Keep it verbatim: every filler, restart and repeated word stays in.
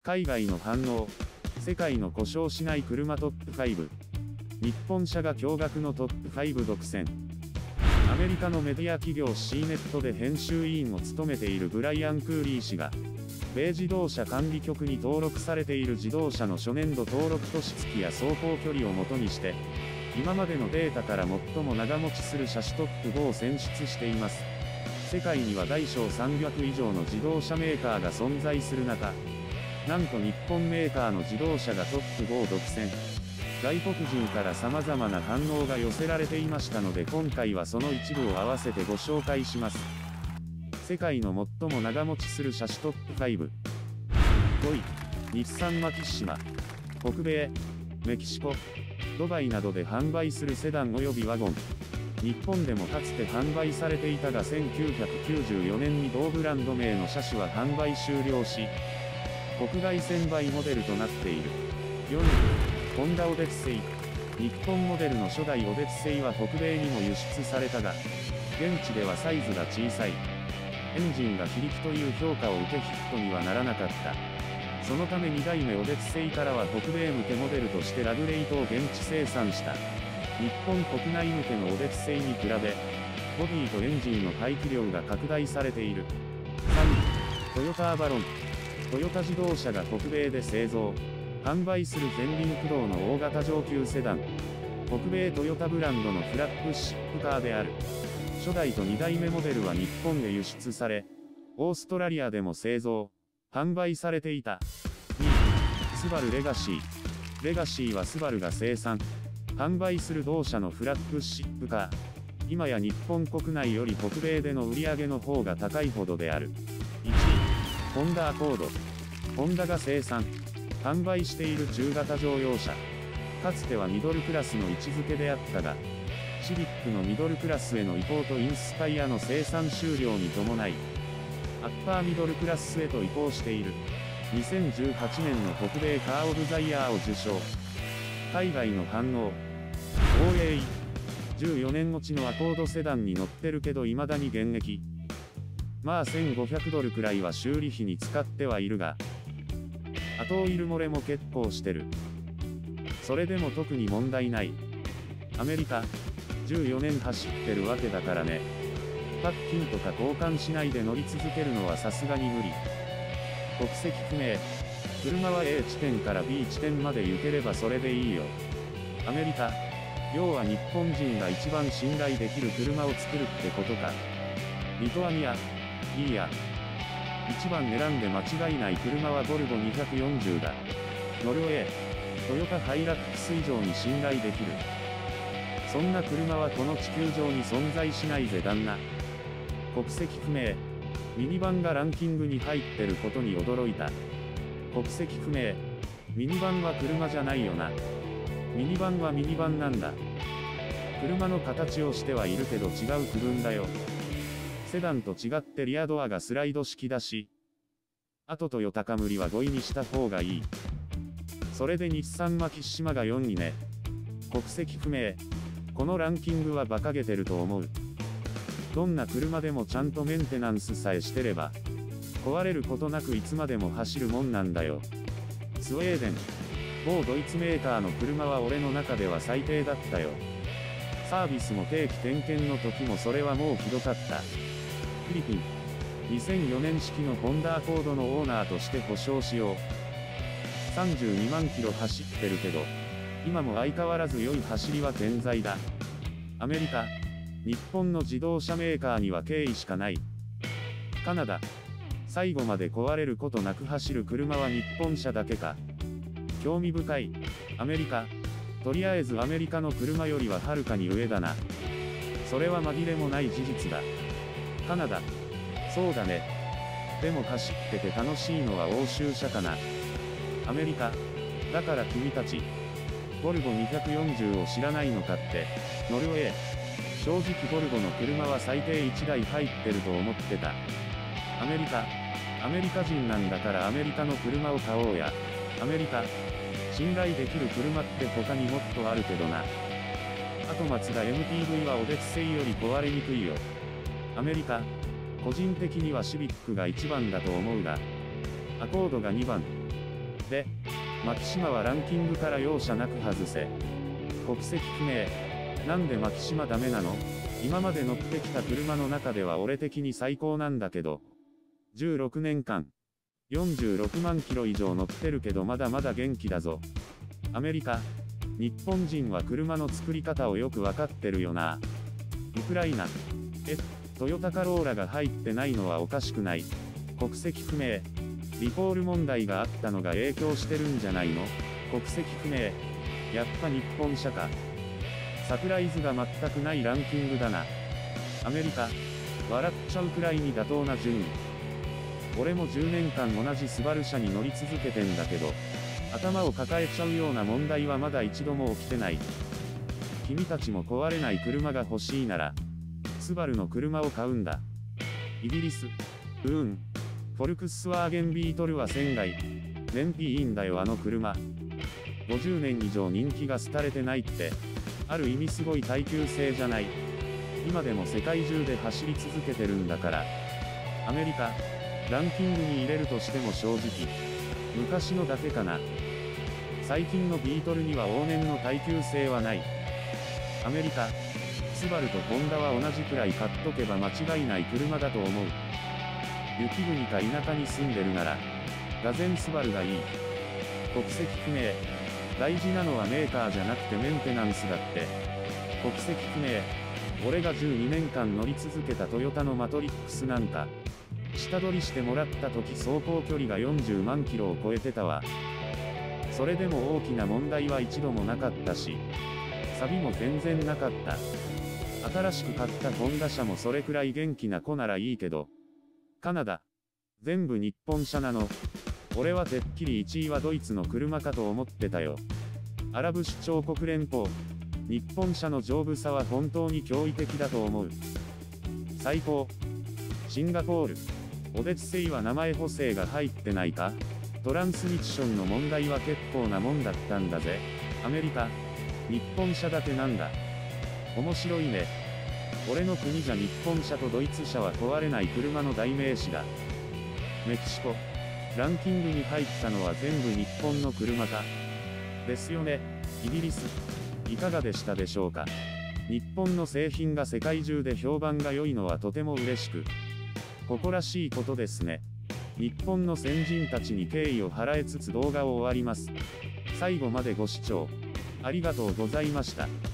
海外の反応。世界の故障しない車トップファイブ。日本車が驚愕のトップファイブ独占。アメリカのメディア企業 シーネット で編集委員を務めているブライアン・クーリー氏が、米自動車管理局に登録されている自動車の初年度登録都市月や走行距離をもとにして、今までのデータから最も長持ちする車種トップごを選出しています。世界には大小さんびゃく以上の自動車メーカーが存在する中、なんと日本メーカーの自動車がトップごを独占。外国人から様々な反応が寄せられていましたので今回はその一部を合わせてご紹介します。世界の最も長持ちする車種トップファイブ。ごい、日産マキシマ。北米、メキシコ、ドバイなどで販売するセダンおよびワゴン。日本でもかつて販売されていたがせんきゅうひゃくきゅうじゅうよねんに同ブランド名の車種は販売終了し、国外専売モデルとなっている。よんい、ホンダオデッセイ。日本モデルの初代オデッセイは北米にも輸出されたが、現地ではサイズが小さい。エンジンが非力という評価を受けヒットにはならなかった。そのためにだいめオデッセイからは北米向けモデルとしてラグレイトを現地生産した。日本国内向けのオデッセイに比べ、ボディとエンジンの排気量が拡大されている。さんい、トヨタアバロン。トヨタ自動車が北米で製造、販売する前輪駆動の大型上級セダン。北米トヨタブランドのフラッグシップカーである。初代とにだいめモデルは日本へ輸出され、オーストラリアでも製造、販売されていた。にい、スバルレガシー。レガシーはスバルが生産、販売する同社のフラッグシップカー。今や日本国内より北米での売り上げの方が高いほどである。いちい、ホンダアコード。ホンダが生産、販売している中型乗用車。かつてはミドルクラスの位置づけであったが、シビックのミドルクラスへの移行とインスパイアの生産終了に伴い、アッパーミドルクラスへと移行している。にせんじゅうはちねんの北米カーオブザイヤーを受賞。海外の反応。オーエーイ。じゅうよねん落ちのアコードセダンに乗ってるけど未だに現役。まあせんごひゃくドルくらいは修理費に使ってはいるが、後オイル漏れも結構してる。それでも特に問題ない。アメリカ、じゅうよねん走ってるわけだからね。パッキンとか交換しないで乗り続けるのはさすがに無理。国籍不明。車は A 地点から B 地点まで行ければそれでいいよ。アメリカ、要は日本人が一番信頼できる車を作るってことか。リトアニア、いいや。一番選んで間違いない車はボルボにひゃくよんじゅうだ。ノルウェー、トヨタハイラックス以上に信頼できる。そんな車はこの地球上に存在しないぜ旦那。国籍不明。ミニバンがランキングに入ってることに驚いた。国籍不明。ミニバンは車じゃないよな。ミニバンはミニバンなんだ。車の形をしてはいるけど違う区分だよ。セダンと違ってリアドアがスライド式だし、あとトヨタカムリはごいにした方がいい。それで日産マキシマがよんいね。国籍不明。このランキングは馬鹿げてると思う。どんな車でもちゃんとメンテナンスさえしてれば、壊れることなくいつまでも走るもんなんだよ。スウェーデン。某ドイツメーカーの車は俺の中では最低だったよ。サービスも定期点検の時もそれはもうひどかった。フィリピン。にせんよねん式のホンダアコードのオーナーとして保証しよう。さんじゅうにまんキロ走ってるけど、今も相変わらず良い走りは健在だ。アメリカ。日本の自動車メーカーには敬意しかない。カナダ。最後まで壊れることなく走る車は日本車だけか。興味深い。アメリカ。とりあえずアメリカの車よりははるかに上だな。それは紛れもない事実だ。カナダ。そうだね。でも走ってて楽しいのは欧州車かな。アメリカ。だから君たち。ボルボにひゃくよんじゅうを知らないのかって。ノルウェー。正直ボルボの車は最低いちだい入ってると思ってた。アメリカ。アメリカ人なんだからアメリカの車を買おうや。アメリカ。信頼できる車って他にもっとあるけどな。あとマツダ エムピーブイ はオデッセイより壊れにくいよ。アメリカ。個人的にはシビックがいちばんだと思うが。アコードがにばん。 牧島はランキングから容赦なく外せ。国籍不明。なんで牧島ダメなの？今まで乗ってきた車の中では俺的に最高なんだけど。じゅうろくねんかん。よんじゅうろくまんキロ以上乗ってるけどまだまだ元気だぞ。アメリカ。日本人は車の作り方をよくわかってるよな。ウクライナ。え、トヨタカローラが入ってないのはおかしくない。国籍不明。リコール問題があったのが影響してるんじゃないの？国籍不明。やっぱ日本車か。サプライズが全くないランキングだな。アメリカ。笑っちゃうくらいに妥当な順位。俺もじゅうねんかん同じスバル車に乗り続けてんだけど、頭を抱えちゃうような問題はまだ一度も起きてない。君たちも壊れない車が欲しいなら、スバルの車を買うんだ。イギリス。うーん。フォルクスワーゲンビートルは仙外。燃費いいんだよあの車。ごじゅうねん以上人気が廃れてないって、ある意味すごい耐久性じゃない。今でも世界中で走り続けてるんだから。アメリカ。ランキングに入れるとしても正直、昔のだけかな。最近のビートルには往年の耐久性はない。アメリカ。スバルとホンダは同じくらい買っとけば間違いない車だと思う。雪国か田舎に住んでるなら、がぜんスバルがいい。国籍不明。大事なのはメーカーじゃなくてメンテナンスだって。国籍不明。俺がじゅうにねんかん乗り続けたトヨタのマトリックスなんか、下取りしてもらった時走行距離がよんじゅうまんキロを超えてたわ。それでも大きな問題は一度もなかったし、錆も全然なかった。新しく買ったホンダ車もそれくらい元気な子ならいいけど。カナダ。全部日本車なの？俺はてっきりいちいはドイツの車かと思ってたよ。アラブ首長国連邦。日本車の丈夫さは本当に驚異的だと思う。最高。シンガポール。オデッセイは名前補正が入ってないか？トランスミッションの問題は結構なもんだったんだぜ。アメリカ。日本車だけなんだ。面白いね。俺の国じゃ日本車とドイツ車は壊れない車の代名詞だ。メキシコ。ランキングに入ったのは全部日本の車か。ですよね。イギリス。いかがでしたでしょうか。日本の製品が世界中で評判が良いのはとても嬉しく、誇らしいことですね。日本の先人たちに敬意を払えつつ動画を終わります。最後までご視聴ありがとうございました。